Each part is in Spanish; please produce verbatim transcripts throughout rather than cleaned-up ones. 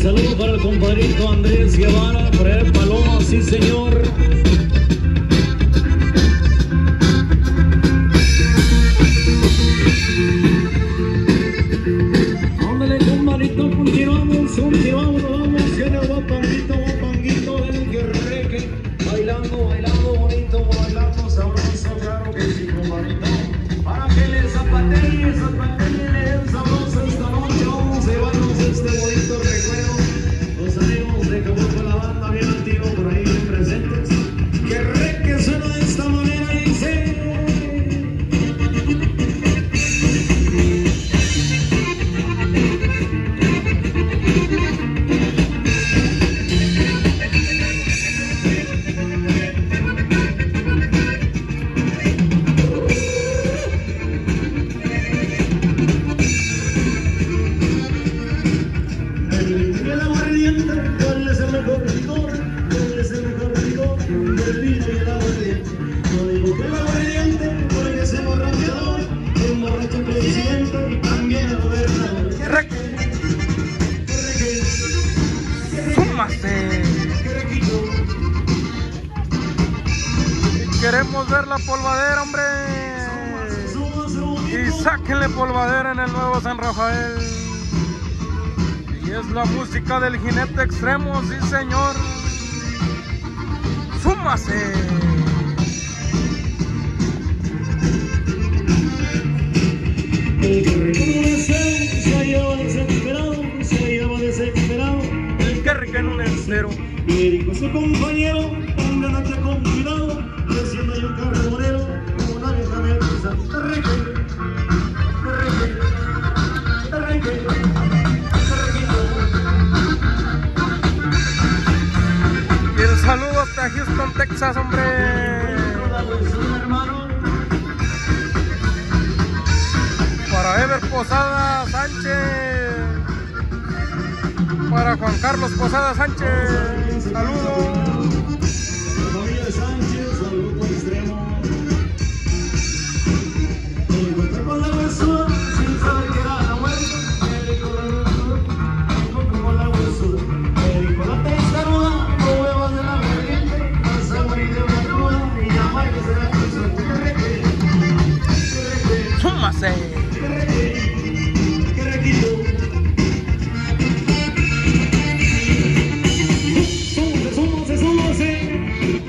saludo para el compadrito Andrés Guevara, Fred Paloma, sí señor. Ándale, compadrito, continuamos, continuamos, vamos, que el guapanguito, guapanguito, el guerreque, bailando, bailando bonito, bailando sabroso, claro que sí, compadrito. Para que les zapateen, zapateen, les sabroso esta noche, vamos a llevarnos este bonito recuerdo. Los amigos de Cabuco, la banda bien activo por ahí bien presentes. Que re que suena de esta manera, dice. ¿Cuál es el mejor licor? ¿Cuál es el mejor licor? El vino y el aguardiente. No digo que el aguardiente, porque es emborrachador, emborracha al presidente y también al gobernador. ¡Qué reque! ¡Qué reque! ¡Súmase! ¡Qué requito! Queremos ver la polvadera, hombre. Y sáquenle polvadera en el nuevo San Rafael. Y es la música del jinete extremo, sí señor. ¡Súmase! El que reconoce se hallaba desesperado, se hallaba desesperado. El que rica en un estero. Le dijo a su compañero, una noche con cuidado, creciendo hay un carbonero, como una vieja mestiza. ¡Te reque! ¡Te reque! ¡Te reque! Y el saludo hasta Houston, Texas, hombre. Para Ever Posada Sánchez. Para Juan Carlos Posada Sánchez. Saludos. La familia Sánchez, al grupo extremo. Me encontré con la huesuda, sin saber que era la muerte. Me dijo la huesuda, me encontré con la huesuda. Me dijo la testaruda, no huevas de la vertiente. Vas a morir de una cruda y llamar que será tu suerte. ¡Qué reque! ¡Qué reque! ¡Súmase! ¡Qué reque! ¡Qué requito! ¡Súmase, súmase, súmase!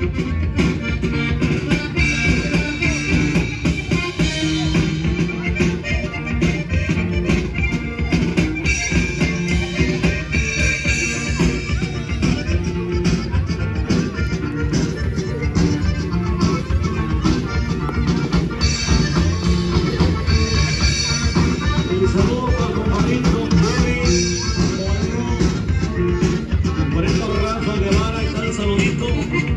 Un saludo para el compadrito Freddy Moreno, por esta Rafa Guevara, ahí está el saludito.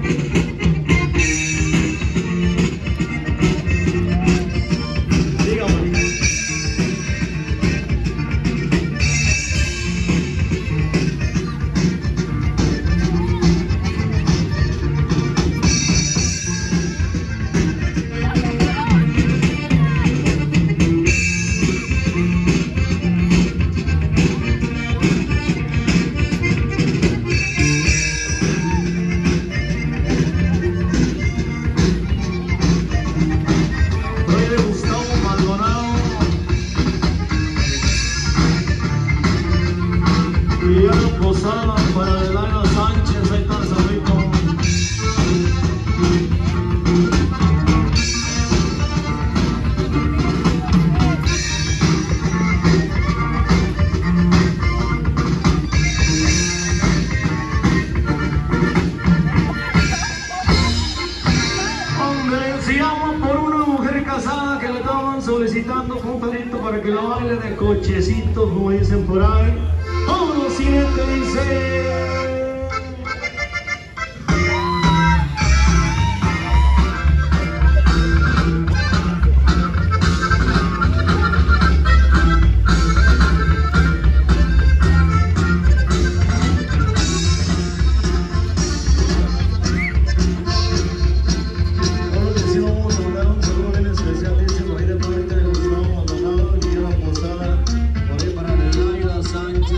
Dígame. Posada para Delano Sánchez, ahí está el saludito. Hombre, se llama por una mujer casada que le estaban solicitando, compadrito, para que lo baile de cochecito, como dicen por ahí. ¡Vámonos, siguiente dice! Sánchez.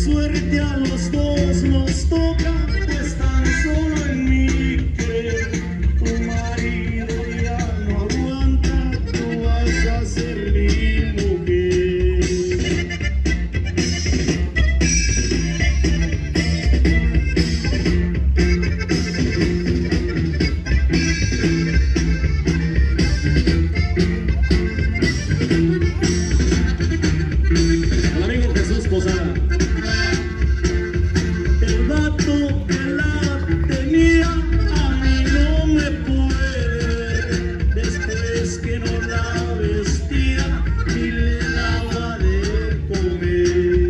suerte a los dos nos toca, pues tan solo en mi querer. Tu marido ya no aguanta, tú vas a ser mi mujer. Al amigo Jesús Posada. El vato que la tenía a mí no me puede ver, después que no la vestía y le daba de comer.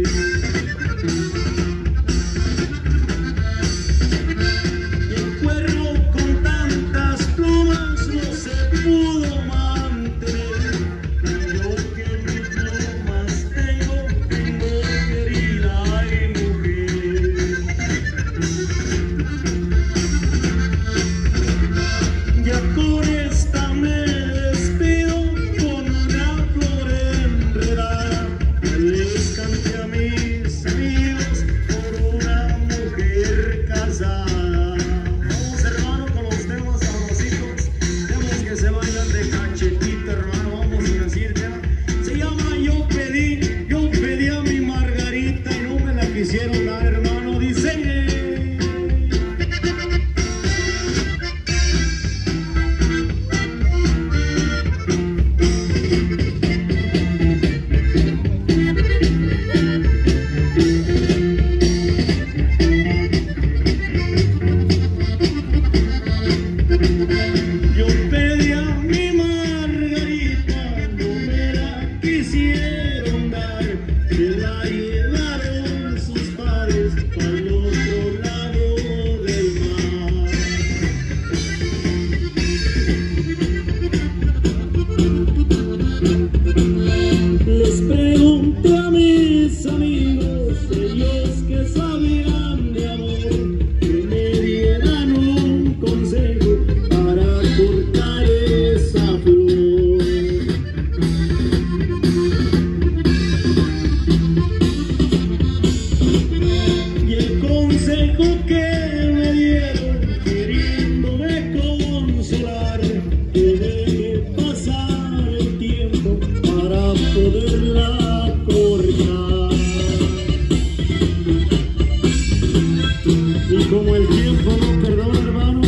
Y el cuerno con tantas plumas no se pudo mantener. Y yo que mis plumas tengo, tengo querida y mujer. Ya con esta me despido con una flor enredada. Les canté a mis amigos por una mujer casada. Vamos, hermano, con los temas sabrositos, temas que se bailan de cachetito, hermano. Vamos a decir tema. Se llama Yo pedí, yo pedí a mi Margarita y no me la quisieron dar, hermano. Dice. Yo pedí a mi Margarita, no me la quisieron dar, se la llevaron sus padres al otro lado del mar. Les pregunté a mis amigos, ellos que sabían de amor, que me dieran un consejo para cortar esa flor. Y el consejo que me dieron, queriéndome consolar, que deje pasar el tiempo para poderla cortar. Y como el tiempo no perdona, hermano,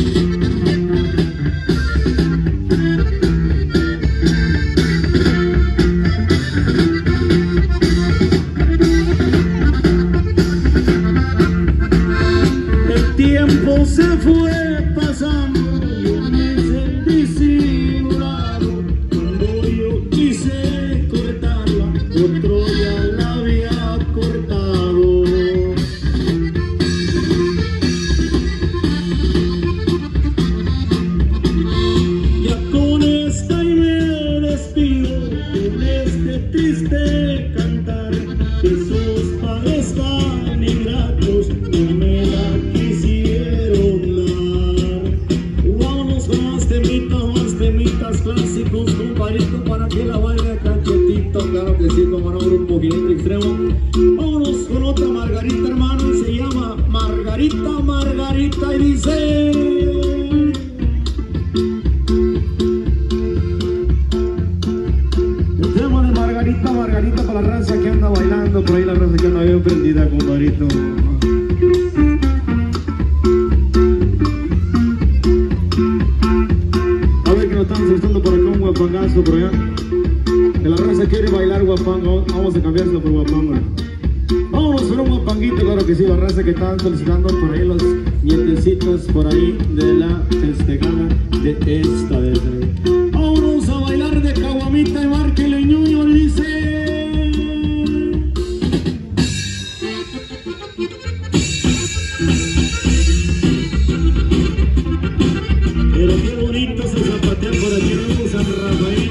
el tiempo se fue pasando, yo me sentí simulado. Cuando yo quise cortarla, otro ya la había cortado. Ya con esta y me despido, con este triste cantar, que sus padres tan ingratos no me la quisieron dar. Vámonos con más temitas, más temitas clásicos, compadrito, para que la baile cachetito. Claro que sí, como no, grupo Jinete Extremo. Vámonos con otra Margarita, hermano, se llama Margarita, Margarita, y dice. El tema de Margarita, Margarita, para la raza que anda bailando, por ahí la raza que anda bien prendida, compadrito. A ver que nos están asustando por acá un guapangazo por allá. Que la raza quiere bailar guapango, vamos a cambiárselo por guapango. Vámonos con un guapanguito, claro que sí, la raza que están solicitando por ahí los nietecitos por ahí de la festejada de esta vez. Vámonos a bailar de caguamita y márquele ñuño, dice. Pero qué bonito se zapatean por aquí en San Rafael.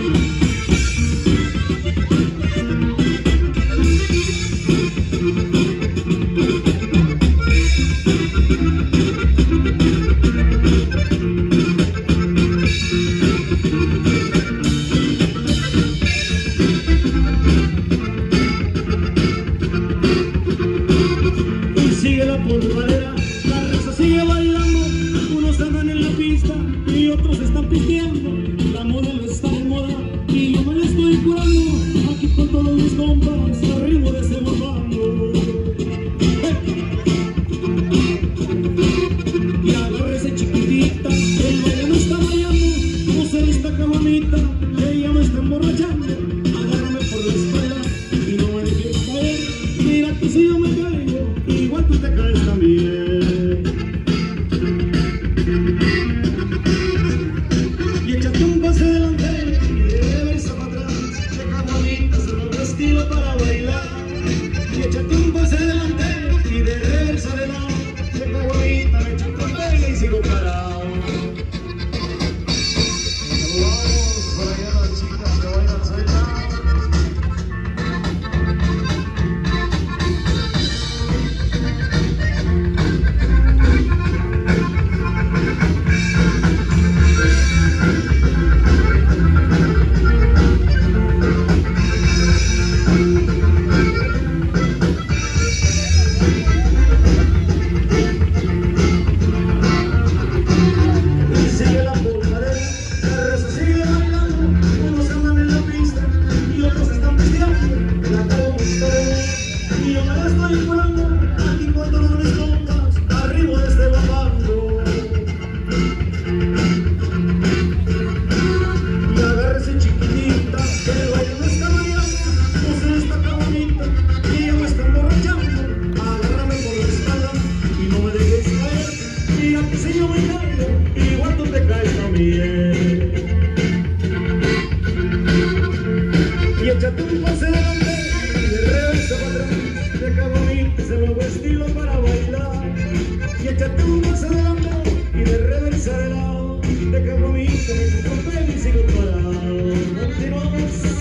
la estoy curando, aquí con dolores tontas, arriba de este guapango. Y agárrese chiquitita, que el baile no está variando, no se destaca bonita, y ella me está emborrachando. Agárrame por la espalda y no me dejes caer, mira que si yo me caigo, igual tú te caes también. Y échate un pase adelante y de reversa para atrás, deja bonito ese nuevo estilo para bailar. Y échate un pase adelante y de reversa de lado, deja bonito mi papel y sigo parado. Continuamos.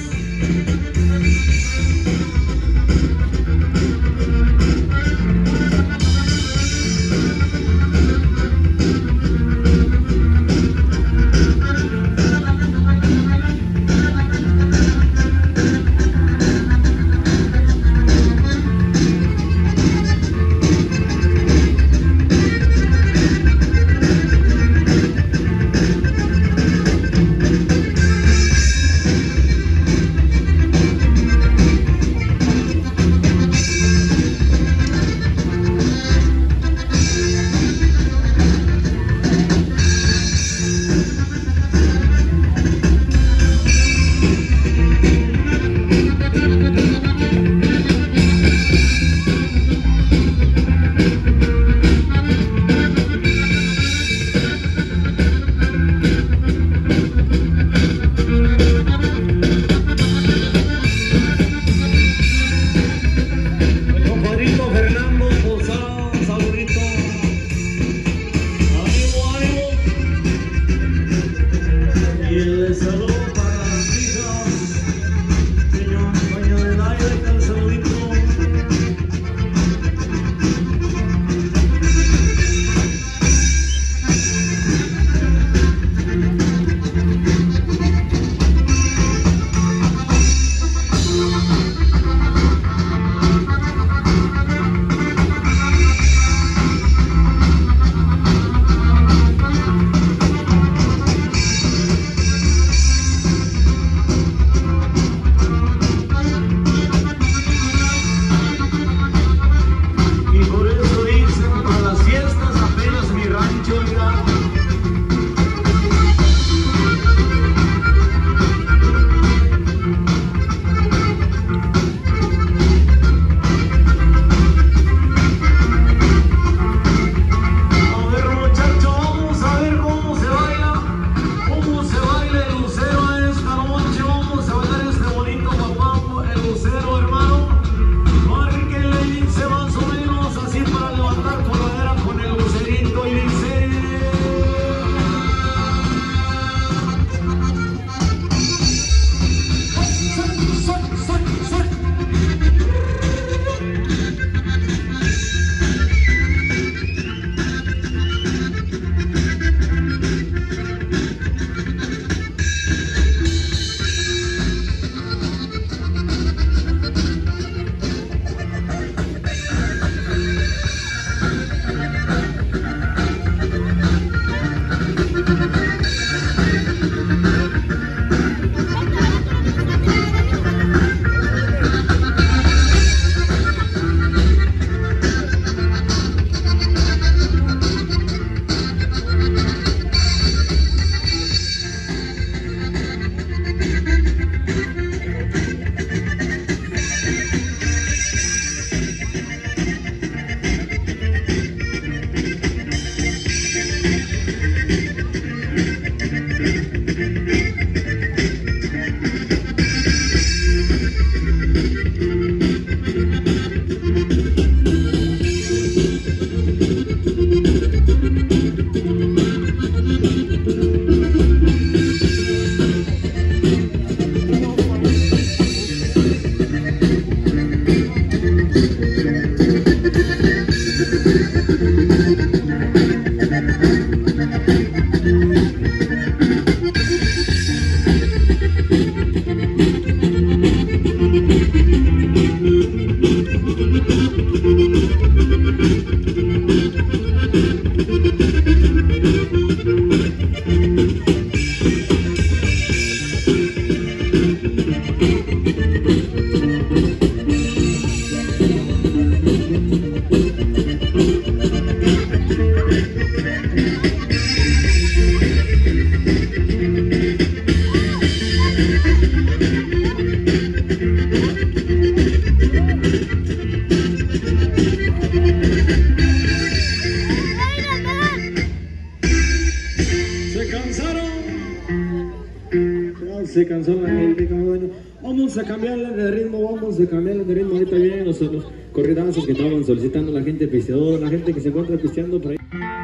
Se cansó la gente, bueno. Vamos a cambiarle de ritmo, vamos a cambiarle de ritmo. Ahorita vienen los, los corridazos que estaban solicitando la gente pisteadora, la gente que se encuentra pisteando por ahí.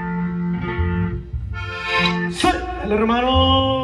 ¡El hermano!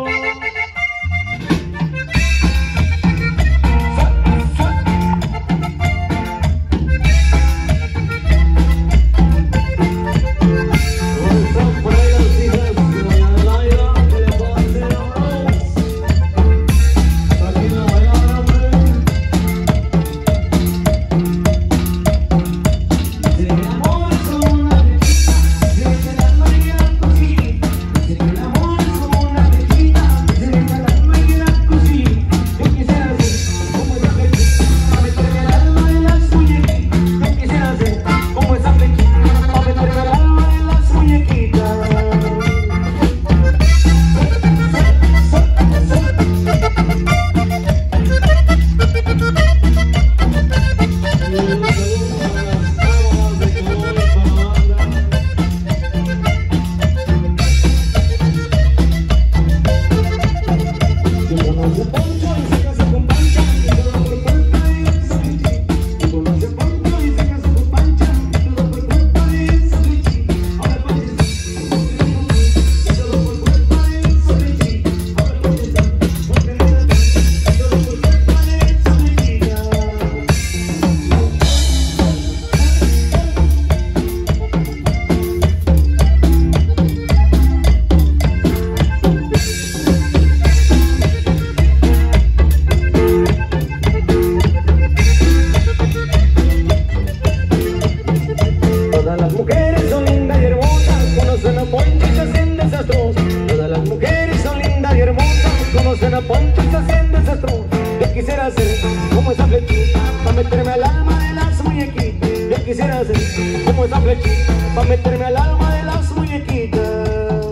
quisiera ser como esa flechita para meterme al alma de las muñequitas.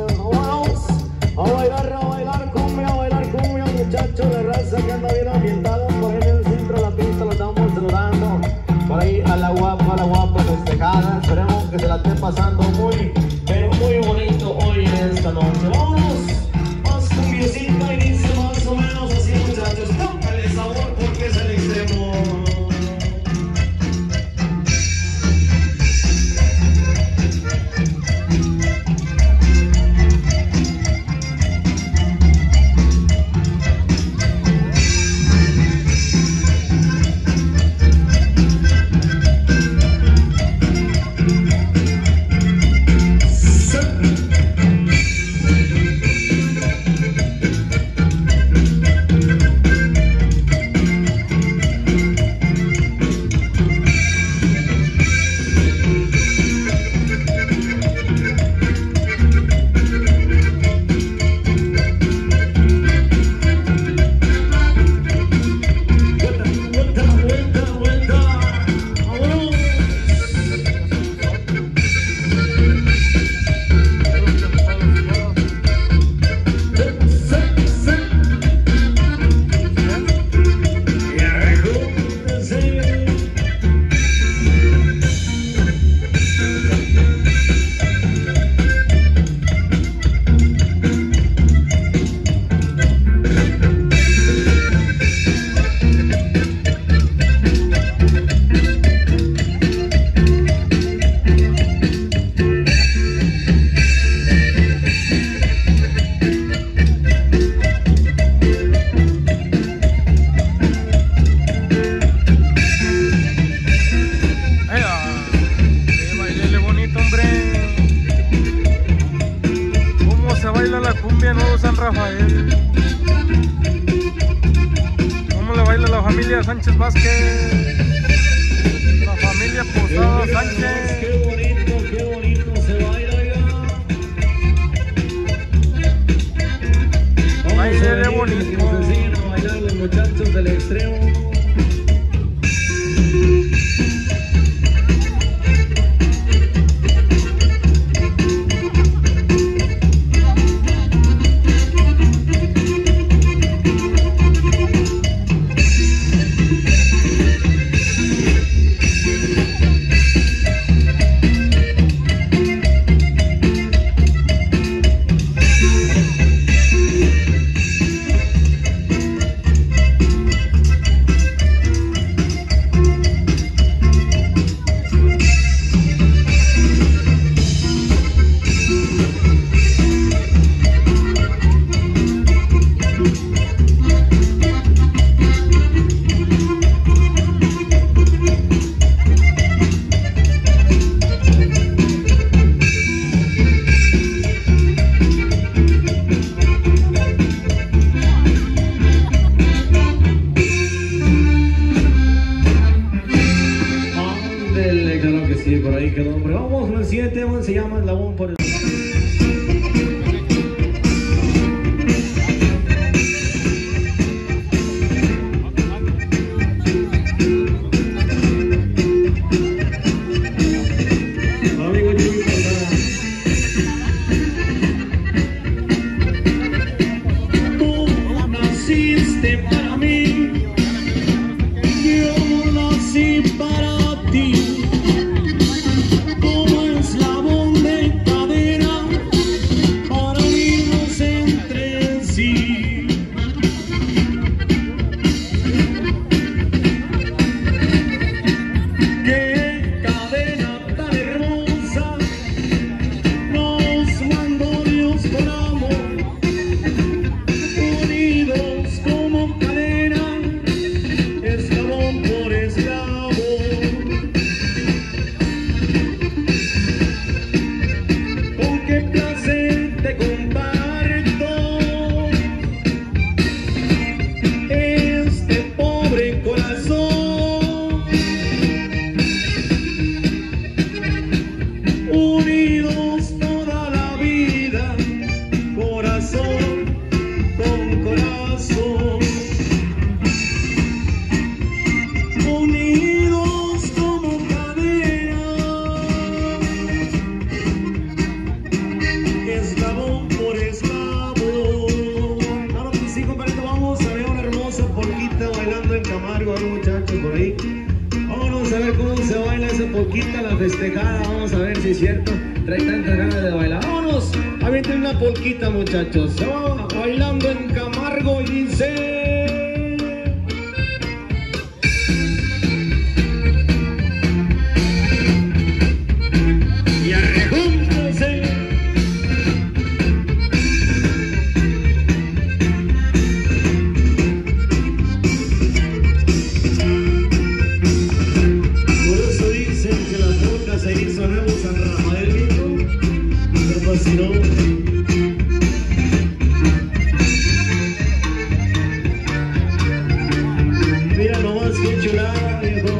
Vamos a bailar, a bailar cumbia, a bailar cumbia, muchachos de raza que anda bien ambientada. Por ahí en el centro de la pista lo estamos saludando. Por ahí a la guapa, a la guapa festejada. Esperemos que se la esté pasando muy, pero muy bonito hoy en esta noche. Vamos, más cumbiecito y dice más o menos así, muchachos. Tócale sabor porque es el extremo. Sánchez Vázquez, la familia Posada Sánchez. Qué bonito, qué bonito se baila, oiga. Ay, se ve bonito. Que nos enseñen a bailar los muchachos del extremo. Ándale, claro que sí, por ahí quedó, hombre. Vamos con el siguiente tema, se llama Eslabón por el... Para mí, yo nací para ti, como eslabón de cadena para unirnos entre sí. Qué cadena tan hermosa nos mandó Dios por amor, unidos como cadena, eslabón por eslabón. Con qué placer te comparto este pobre corazón, unidos toda la vida, corazón con corazón, unidos como cadena, eslabón por eslabón. Claro que sí, compadrito, vamos a ver una hermosa polquita bailando en Camargo, hay muchachos por ahí. Vámonos a ver cómo se baila esa polquita, la festejada, vamos a ver si es cierto, trae tantas ganas de bailar. Vámonos, avienten una polquita, muchachos, se va bailando en Camargo y dice... Y arrejúntense. Por eso dicen que la troca se hizo nuevo San Rafael Viejo, pero pues si no... Mira nomás qué chulada, viejo.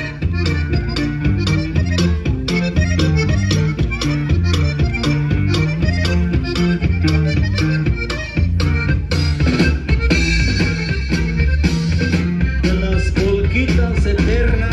De las polquitas eternas.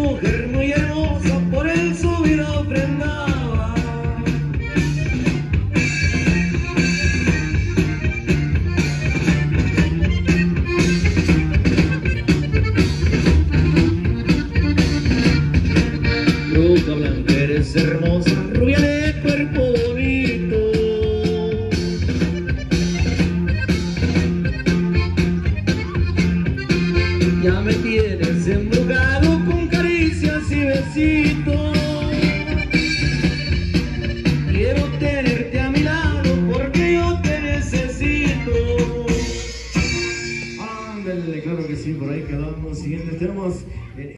mujer muy hermosa, por él su vida ofrendaba. Roca blanca, eres hermosa, rubia de cuerpo bonito. Ya me tienes embrujado con caricias y besitos. Quiero tenerte a mi lado porque yo te necesito. Ándale, claro que sí, por ahí quedamos. Siguiente tenemos... Eh,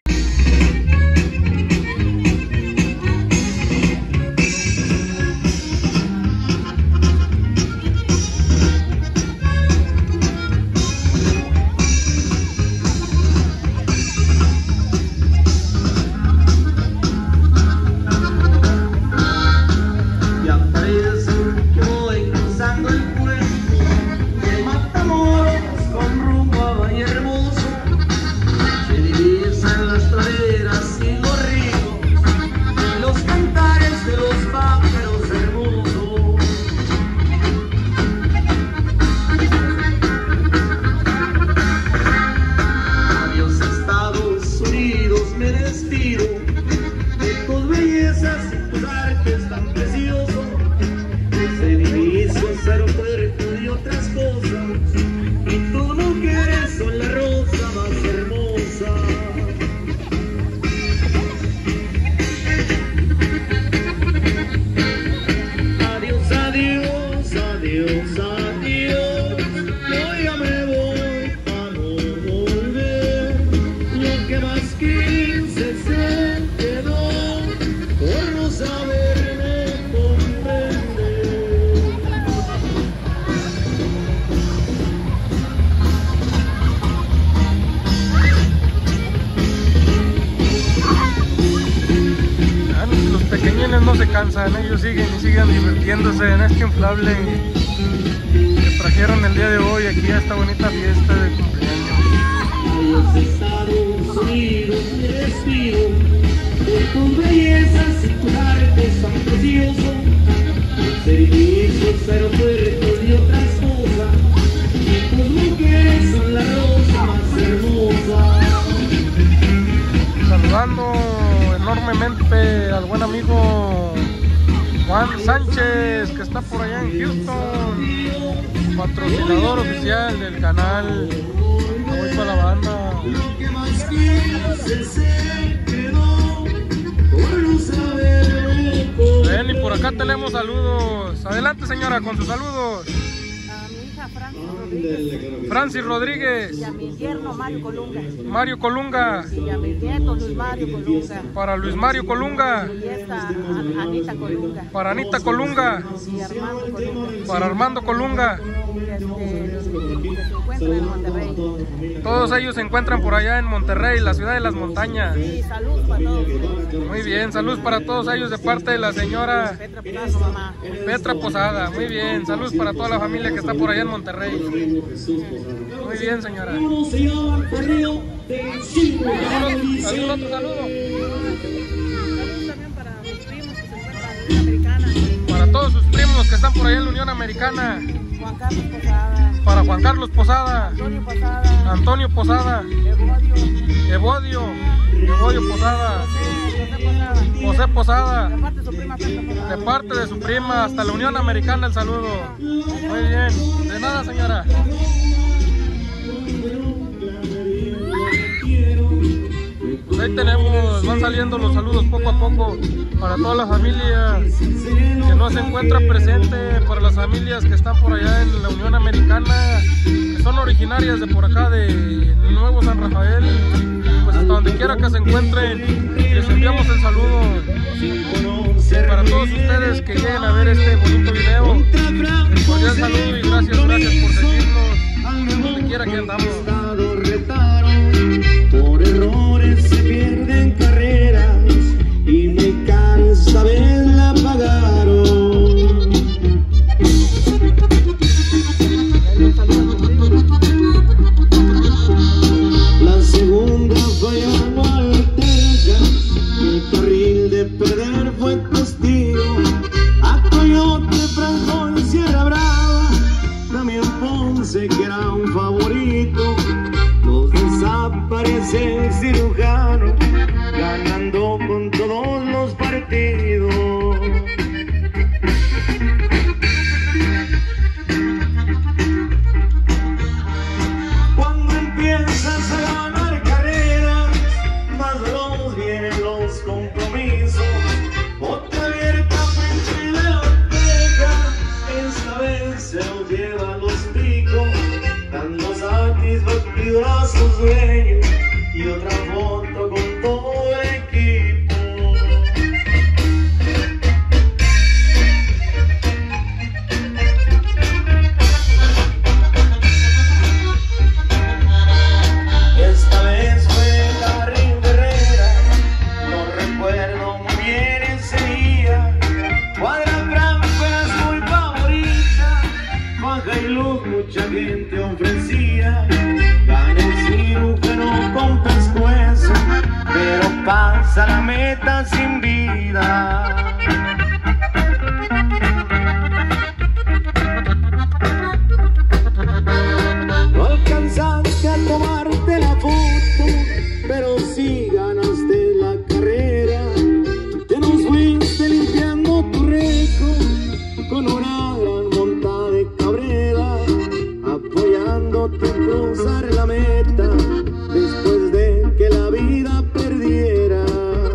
no se cansan, ellos siguen y siguen divirtiéndose en este inflable que trajeron el día de hoy aquí a esta bonita fiesta de cumpleaños. Los Estados Unidos me despido de tus bellezas y tus artes tan preciosos, servicios, aeropuertos y otras cosas. Tus mujeres son la rosa más hermosa. Saludando enormemente al buen amigo Juan Sánchez, que está por allá en Houston, patrocinador oficial del canal. Voy para la banda. Ven, y por acá tenemos saludos. Adelante, señora, con sus saludos. A mi hija Francis Rodríguez. Francis Rodríguez. Y a mi yerno Mario Colunga. Mario Colunga. Y a mi nieto Luis Mario Colunga. Para Luis Mario Colunga. Y esta a- Anita Colunga. Para Anita Colunga. Y Armando Colunga. Para Armando Colunga. Que, este, que se encuentran en Monterrey. Todos ellos se encuentran por allá en Monterrey, la ciudad de las montañas. Y salud para todos. Muy bien, salud para todos ellos de parte de la señora Petra Pinazo, mamá. Petra Posada. Muy bien, salud para toda la familia que está por allá en Monterrey. Muy bien, señora. Uno se llama el correo de cinco. ¿Algún otro saludo? Salud también para mis primos que se encuentran en la Unión Americana. Para todos sus primos que están por allá en la Unión Americana. Juan Carlos Posada. Para Juan Carlos Posada. Antonio Posada. Antonio Posada. Evodio. Evodio. Evodio Posada. José Posada. José Posada. De parte de su prima Petra Posada. De parte de su prima hasta la Unión Americana el saludo. Muy bien. De nada, señora. Pues ahí tenemos, van saliendo los saludos poco a poco para toda la familia que no se encuentra presente, para las familias que están por allá en la Unión Americana, que son originarias de por acá de Nuevo San Rafael. Pues hasta donde quiera que se encuentren, les enviamos el saludo. Y para todos ustedes que lleguen a ver este bonito video, un cordial saludo y gracias, gracias por seguirnos donde quiera que andamos. Por errores se pierden carreras y muy cara esta vez la pagaron. La segunda fue al tercer. pasa la meta sin vida. No alcanzaste a tomarte la foto, pero sí ganaste la carrera. Te nos fuiste limpiando tu récord con una gran monta de cabrera, apoyándote en cruzar la meta después de que la vida perdiera.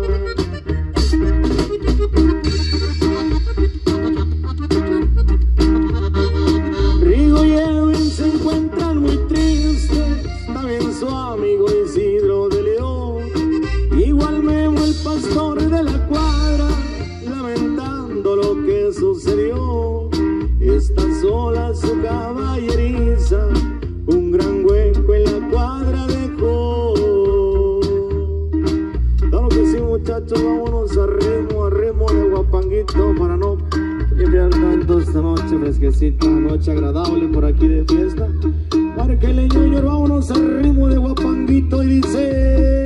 Rigo y Edwin se encuentran muy tristes, también su amigo Isidro de León, igual Memo el pastor de la cuadra, lamentando lo que sucedió. Está sola su caballeriza, un gran hueco en la cuadra dejó. Claro que sí, muchachos, vámonos a ritmo, a ritmo de guapanguito para no limpiar tanto esta noche fresquecita, noche agradable por aquí de fiesta. Márquele Junior, vámonos a ritmo de guapanguito y dice...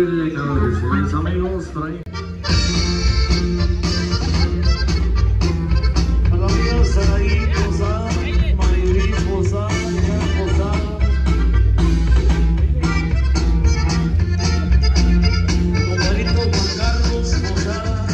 Felicidades amigos, por ahí. Hola amigos, Saraí Posada, Maribel Posada, Posada. Compadrito Juan Carlos Posada.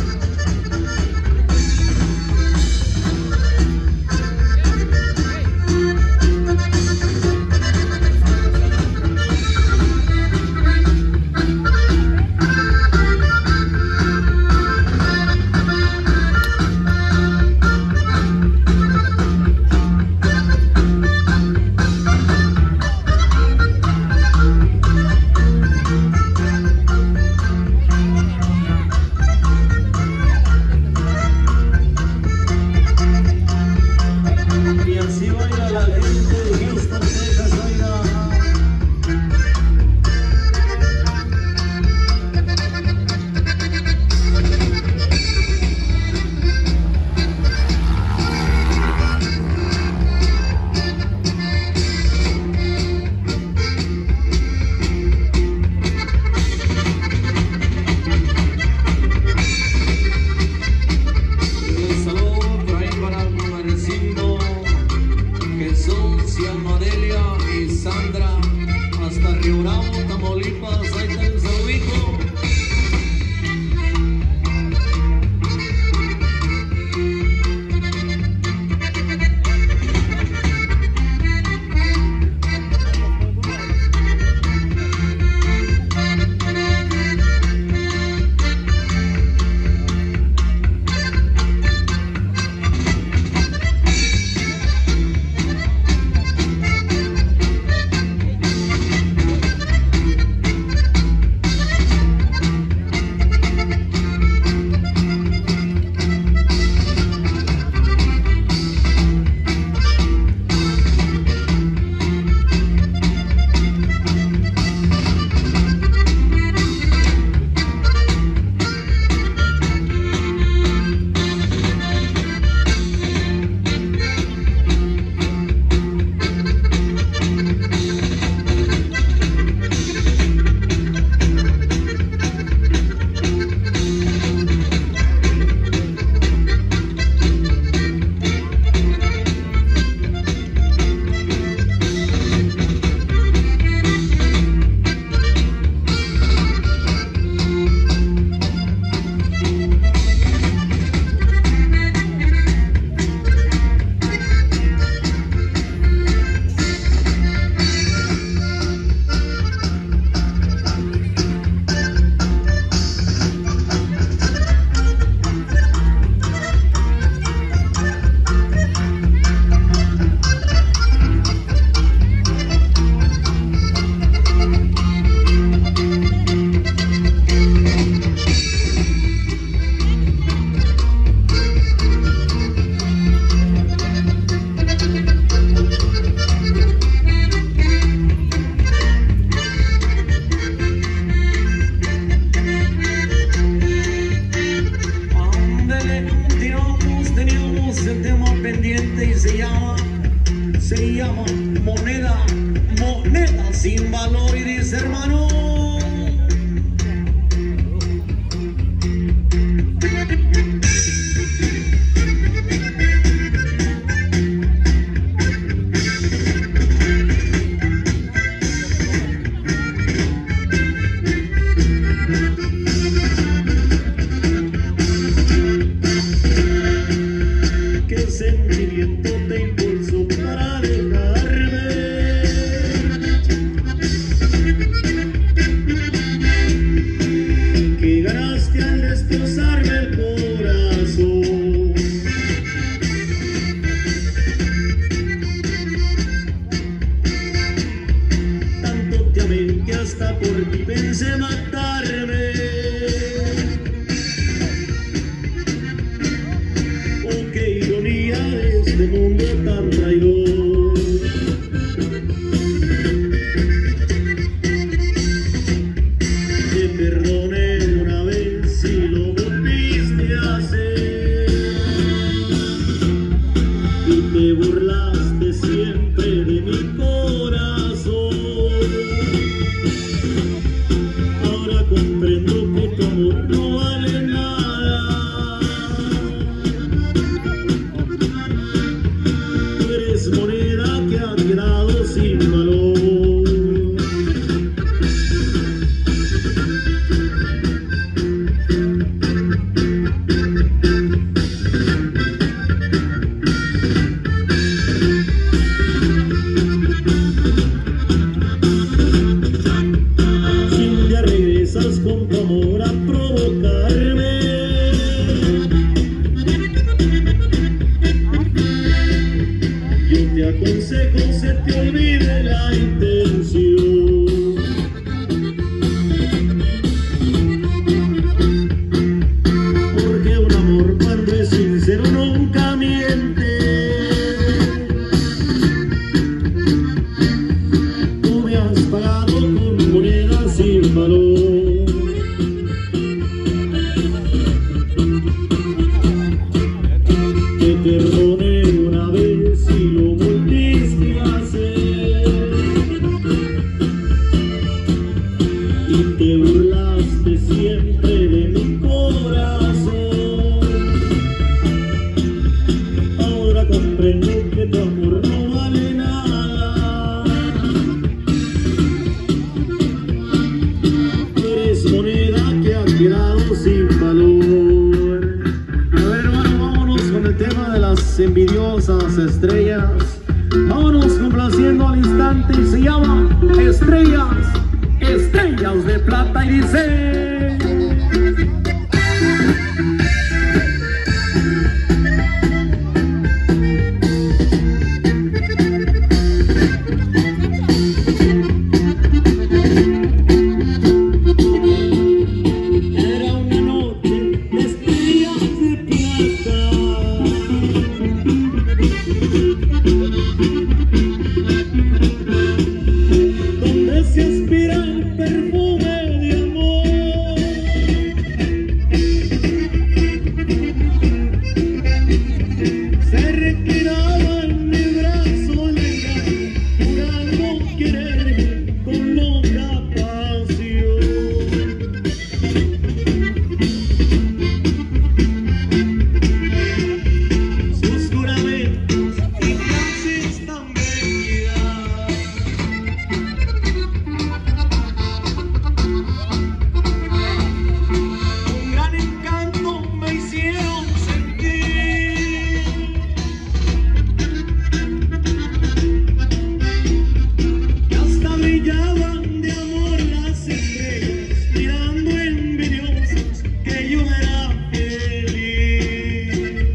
Se llama moneda, moneda sin valor y dice hermano. ¿Qué sentimiento te impulsó para dejarme? ¿Qué ganaste al destrozarme el corazón? Tanto te amé que hasta por ti pensé matarme. Oh, qué ironía de este mundo tan traidor. Te perdoné una vez si lo volviste a hacer y te burlaste siempre de mi corazón. Ahora con comprendo que tu amor no vale nada. Tú eres moneda que ha quedado sin valor. Con tu amor a provocarme, yo te aconsejo se te olvide la intención, porque un amor cuando es sincero nunca miente. Tú me has pagado con monedas sin valor. Te perdoné una vez y lo volviste a hacer, y te burlaste siempre de mi corazón. Ahora comprendo que tu amor no vale nada. Tú eres moneda que ha quedado sin valor. A ver, hermano, vámonos con el tema de las envidiosas estrellas. Vámonos complaciendo al instante y se llama Estrellas, Estrellas de Plata y dice... Era una noche de estrellas de plata, donde se aspira el perfume de amor. Se retiraba en mi brazo legal, jurando quererme con loca pasión. Sus juramentos y frases tan bellas, un gran encanto me hicieron sentir, y hasta brillaban de amor las estrellas, mirando envidiosas que yo era feliz.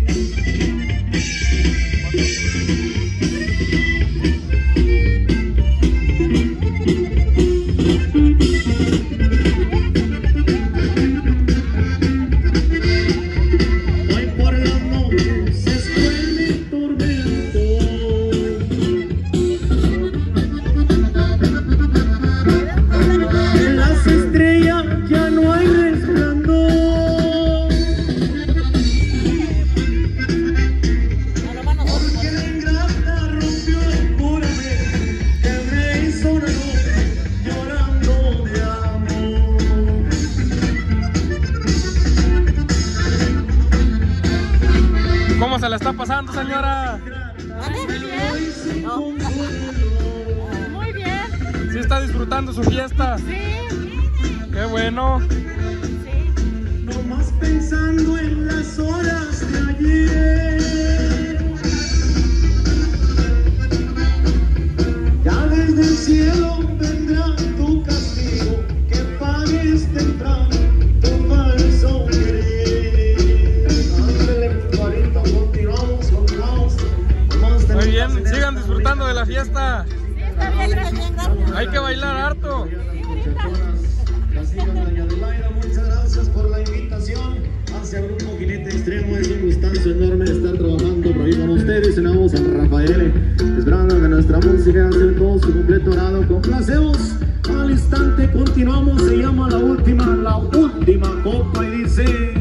Hoy por las noches se escuela mi tormento, en las estrellas ya no hay resplandor, porque la ingrata rompió el juramento que me hizo una noche llorando de amor. ¿Cómo se la está pasando, señora? Muy bien. Muy bien. ¿Sí está disfrutando su fiesta? Sí. ¡Qué bueno! Sí. No más pensando en las horas de ayer, ya desde el cielo vendrá tu castigo, que pagues temprano tu falso querer. Ándale, Juanito, continuamos, continuamos. Vamos a Muy tener bien, que hacer sigan esta disfrutando de la fiesta. Sí, está bien, gracias. Hay que bailar harto. Las hijas de doña Adelaida, muchas gracias por la invitación hacia Grupo Jinete Extremo. Es un gustazo enorme estar trabajando por ahí con ustedes. Cenamos a Rafael, esperando que nuestra música sea todo su completo grado. Complacemos al instante, continuamos. Se llama La Última, La Última Copa y dice...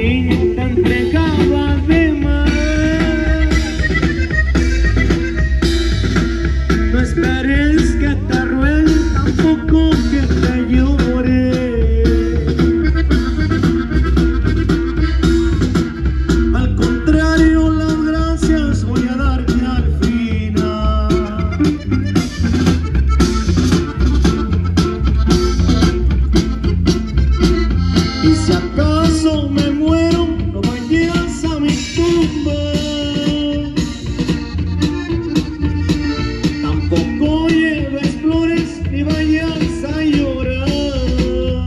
cariño te entregaba de más. No esperes que te ruegue, tampoco que te llore. Al contrario, las gracias voy a darte al final. Y si acaso me muero, no vayas a mi tumba. Tampoco lleves flores ni vayas a llorar,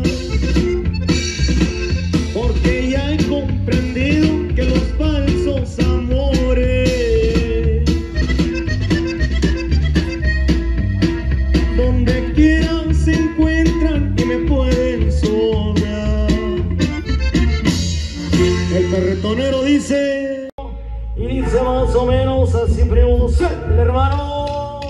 porque ya he comprendido que los falsos amores donde quiera se encuentran y me pueden sobrar. El carretonero dice, y dice más o menos así, primo, el hermano.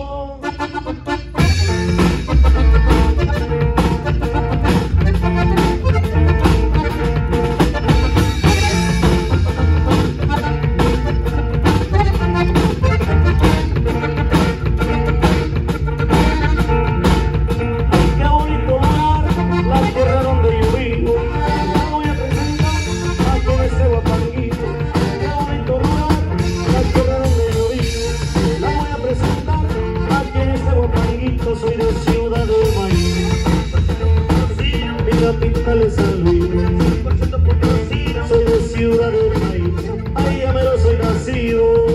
Soy de Ciudad del Maíz, mi capital es San Luis. Soy de Ciudad del Maíz, ahí ya me lo soy nacido.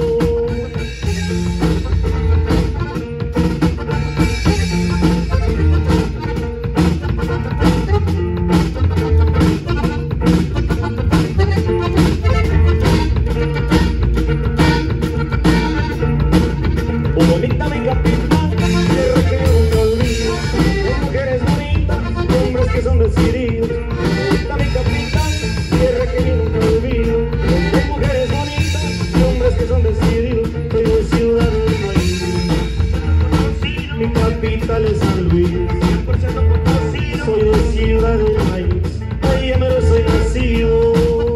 Bonita mi capital, tierra que yo nunca olvido, de mujeres bonitas, de hombres que son decididos. Bonita mi capital, tierra que yo nunca olvido, de mujeres bonitas, de hombres que son decididos. Soy de Ciudad del Maíz, mi capital es San Luis. Soy de Ciudad del Maíz, ahí ya me lo soy nacido.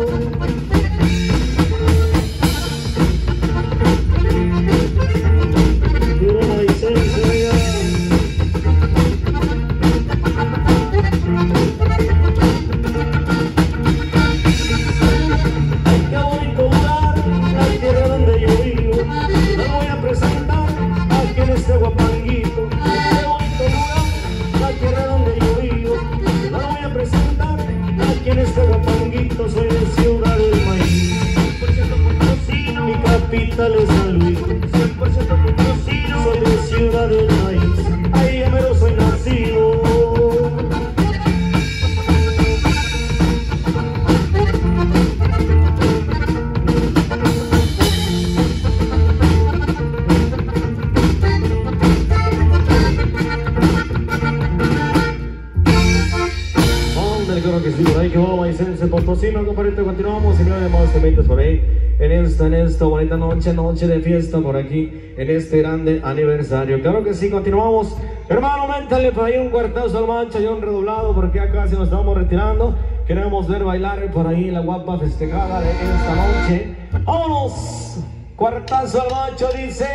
Soy de Ciudad del Maíz, mi capital es San Luis. Soy de Ciudad del Maíz, ahí ya me lo soy nacido. Claro que sí, por ahí que va, Maicense Potosino, compadrito, continuamos y no hay más temitas por ahí, en esta, en esta bonita noche, noche de fiesta por aquí, en este grande aniversario. Claro que sí, continuamos, hermano, métale por ahí un cuartazo al mancha y un redoblado, porque ya casi nos estamos retirando, queremos ver bailar por ahí la guapa festejada de esta noche. ¡Vámonos! Cuartazo al mancho, dice...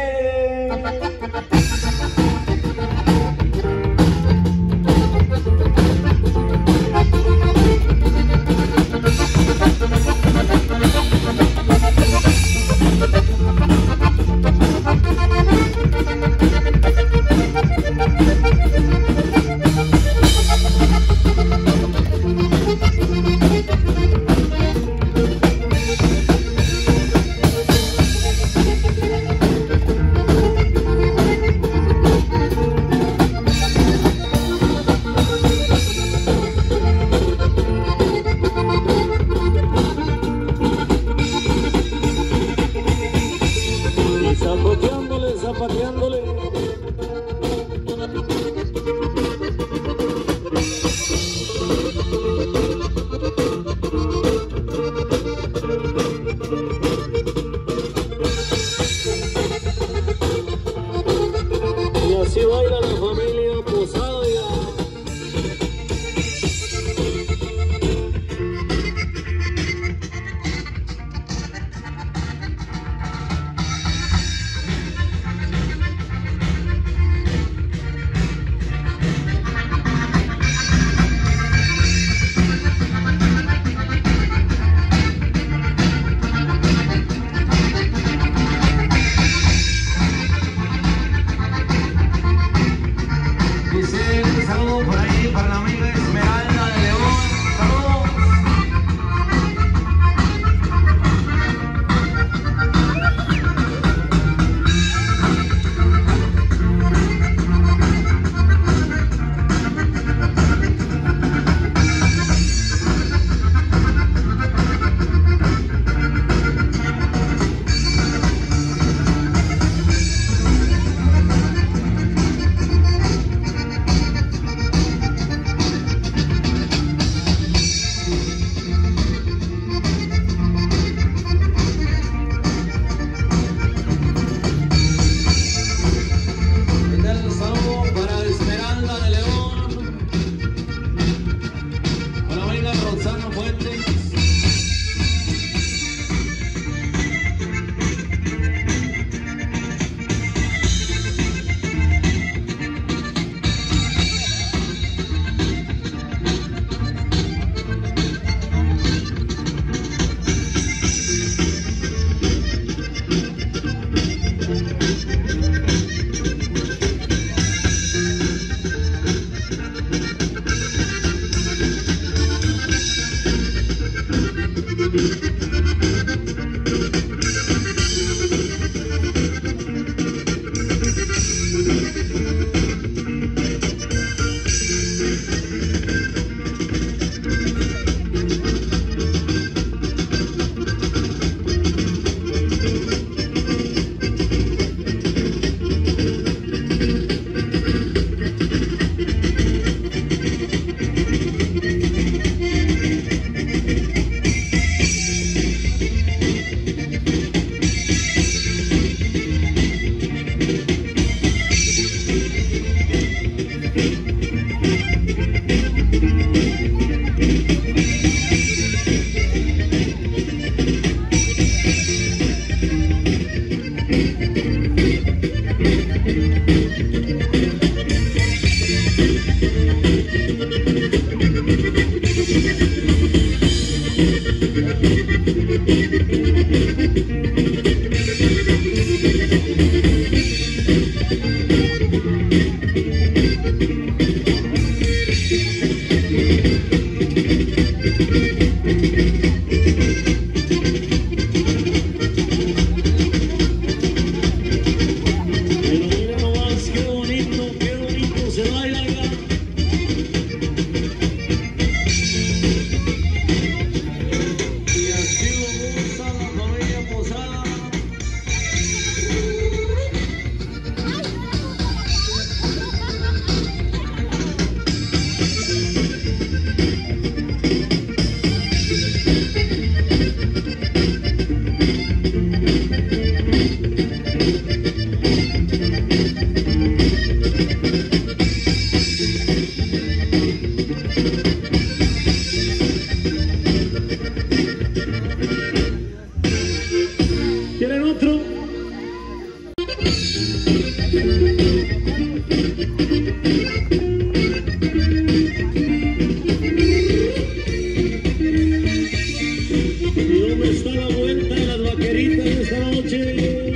¿Y dónde está la vuelta de las vaqueritas de esta noche?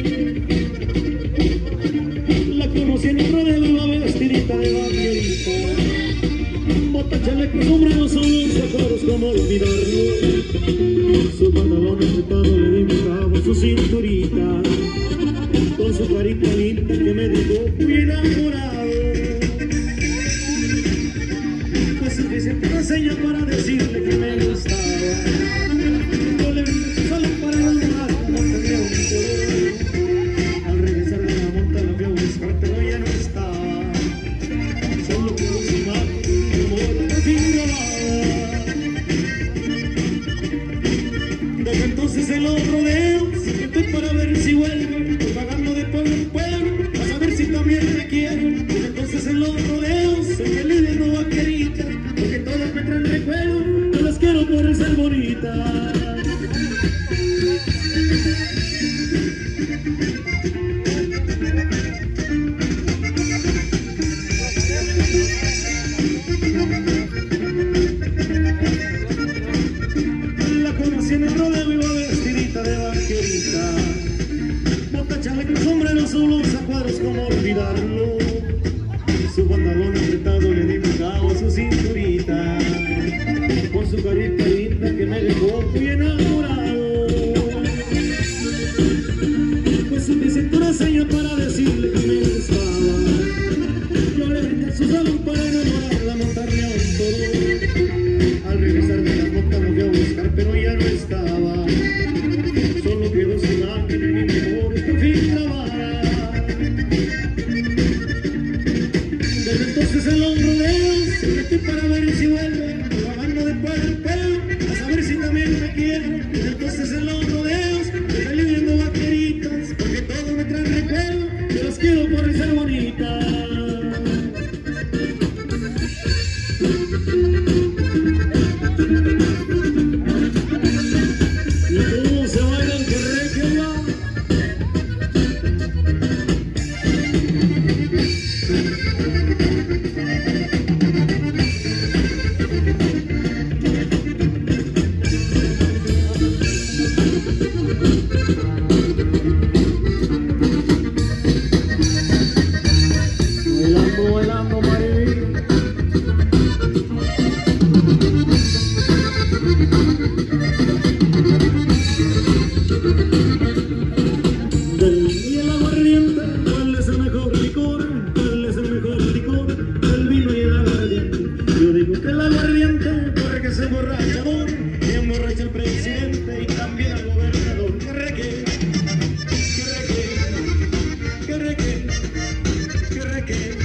La conocí en el rodeo, iba vestidita de vaquerita. Bota, chaleco, sombrero, son los zapatos, como olvidarlo. Su pantalón apretado le dibujaba su cinturita, con su carita linda que me dejó muy enamorado. Fue suficiente una seña para decirle que me gustaba. Yo le brindé solo para enamorar, no tenía un color. Al regresar de la monta la fui a buscar, pero ya no estaba. Solo quedó su imagen, como la figuraba. Desde entonces en los rodeos estoy para ver si vuelve, pagando de pueblo en pueblo, a saber si también me quieren. Desde entonces en los rodeos soy feliz de no vaquerita, porque todas me traen recuerdo, yo las quiero por ser bonita. La conocí en el rodeo, iba vestidita de vaquerita. Bota, chaleco, sombrero, solos a cuadros, como olvidarlo. Su pantalón apretado le dibujaba su cinturita, con su carita linda que me dejó muy enamorado. Pues suficiente una seña para decirle que me gustaba. Yo le brindé su salón para enamorarla, montarle a un toro. Al regresar de las montas lo fui a buscar, pero ya no estaba. Solo quedó su imagen en mi memoria, por fin grabada. Desde entonces en los rodeos estoy para ver si vuelve, pagando de pueblo en pueblo, a saber si también me quiere. Desde entonces en los rodeos estoy viviendo vaqueritas, porque todo me trae recuerdo, yo las quiero por ser bonita. ¿Y cómo se baila el querreque, va? Bailando, bailando, Maribel. Y el aguardiente, ¿cuál es el mejor licor? ¿Cuál es el mejor licor? El vino y el aguardiente. Yo digo que el aguardiente, porque se emborrachador, y emborracha el presidente y también al gobernador. ¡Qué reque! ¡Qué reque! ¡Qué reque! ¡Qué reque!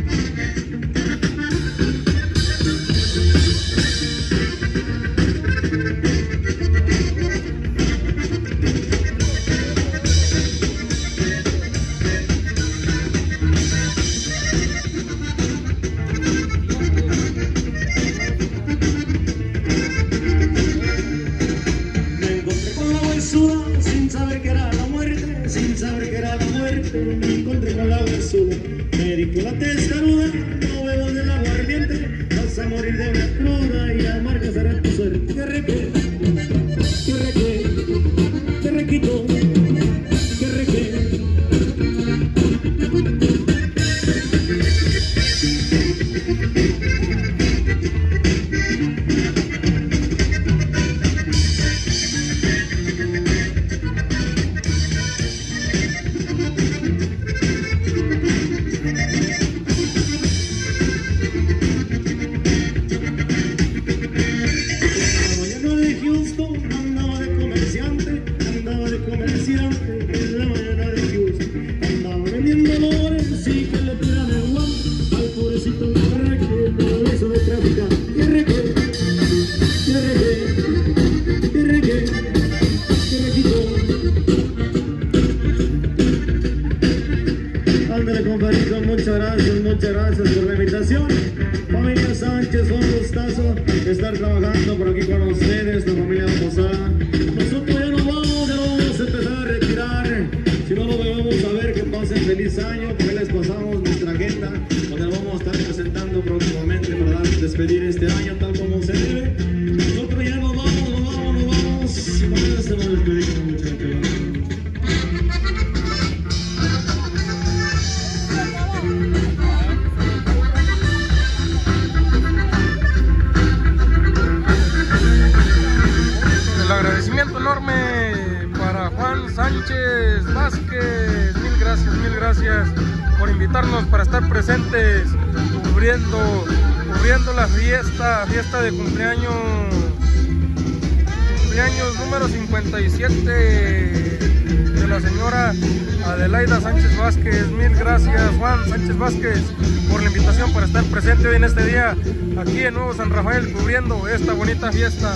Me encontré con la huesuda sin saber que era la muerte, sin saber que era la muerte. Me encontré con la huesuda, me dijo la testaruda, no bebas del aguardiente, vas a morir de una cruda y amarga será tu suerte. ¡Qué reque! ¡Qué reque! ¡Qué requito! ¡Qué reque! Muchas gracias, muchas gracias por la invitación. Familia Sánchez, fue un gustazo estar trabajando por aquí con ustedes, la familia Posada. Nosotros ya nos vamos, ya nos vamos a empezar a retirar. Si no lo vemos, a ver que pasen feliz año, que les pasamos nuestra agenda, donde vamos a estar presentando próximamente para despedir este año tal como se debe. Nosotros ya nos vamos, nos vamos, nos vamos. esta nos despedimos, muchachos. El agradecimiento enorme para Juan Sánchez Vázquez. Mil gracias, mil gracias por invitarnos para estar presentes cubriendo, cubriendo la fiesta, fiesta de cumpleaños, cumpleaños número cincuenta y siete de la señora Adelaida Sánchez Vázquez. Mil gracias, Juan Sánchez Vázquez, por la invitación para estar presente hoy en este día aquí en Nuevo San Rafael cubriendo esta bonita fiesta.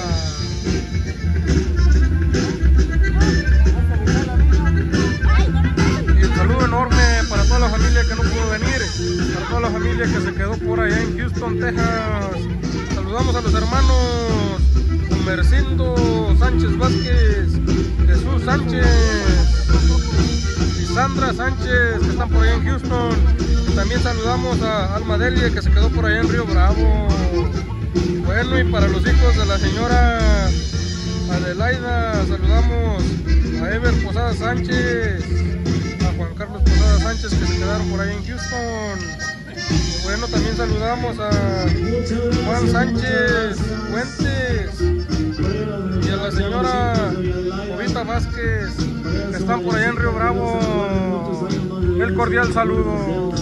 Y un saludo enorme para toda la familia que no pudo venir, para toda la familia que se quedó por allá en Houston, Texas. Saludamos a los hermanos Mercindo Sánchez Vázquez, Jesús Sánchez y Sandra Sánchez, que están por allá en Houston. Y también saludamos a Alma Delia, que se quedó por allá en Río Bravo. Bueno, y para los hijos de la señora Adelaida, saludamos a Ever Posada Sánchez, a Juan Carlos Posada Sánchez, que se quedaron por ahí en Houston. Y bueno, también saludamos a Juan Sánchez Fuentes y a la señora Jovita Vázquez, que están por allá en Río Bravo. El cordial saludo.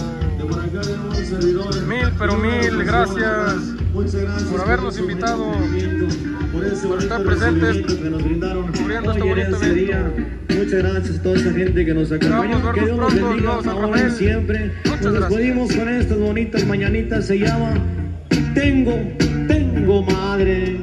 Mil, pero mil gracias por habernos invitado, por estar presentes cubriendo este bonito evento. Muchas gracias a toda esa gente que nos acompañó. Que Dios nos bendiga ahora y siempre. Nos despedimos con estas bonitas mañanitas. Se llama Tengo, Tengo Madre.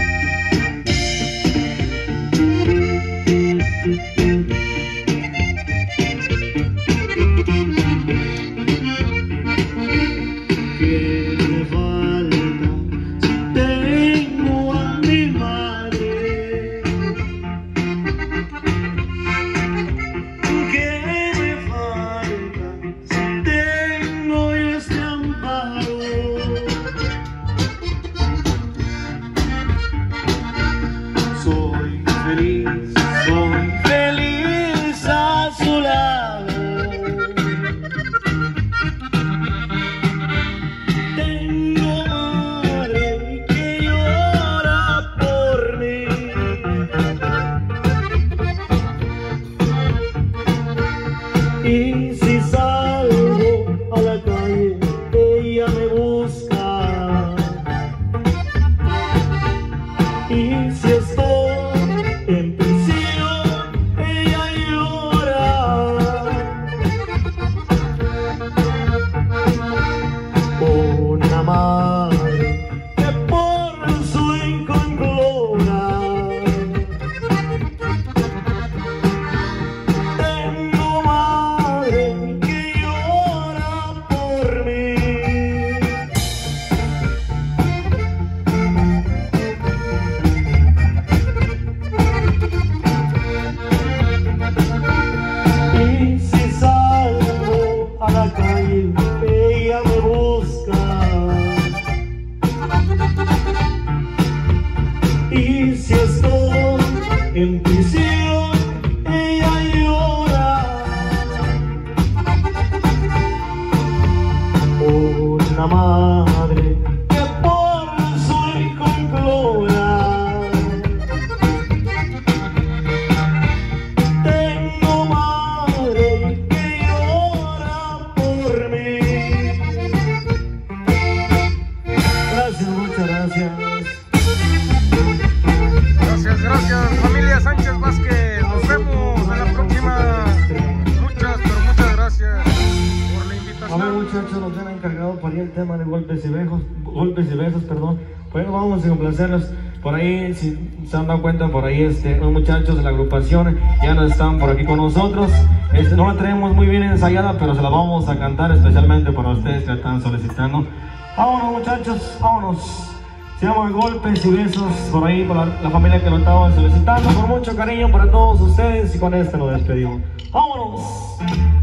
Y si salgo a la calle, ella me busca. Y si estoy en prisión, ella llora. Una madre que por su hijo implora. Ella me busca. Y si estoy en prisión, ella llora. Una madre que por su hijo implora. Tengo madre que llora por mí. Gracias, muchas gracias. Gracias, gracias, familia Sánchez Vázquez. Nos vemos en la próxima. Muchas, pero muchas gracias por la invitación. A ver, muchachos, nos han encargado para ir el tema de golpes y besos, golpes y besos, perdón. Pues vamos a complacerlos. Por ahí, si se han dado cuenta, por ahí este, los muchachos de la agrupación ya no están por aquí con nosotros. Este, no la tenemos muy bien ensayada, pero se la vamos a cantar especialmente para ustedes que la están solicitando. Vámonos, muchachos, vámonos. Se llama Golpes y Besos, por ahí, por la, la familia que lo estaban solicitando. Con mucho cariño para todos ustedes y con este nos despedimos. ¡Vámonos!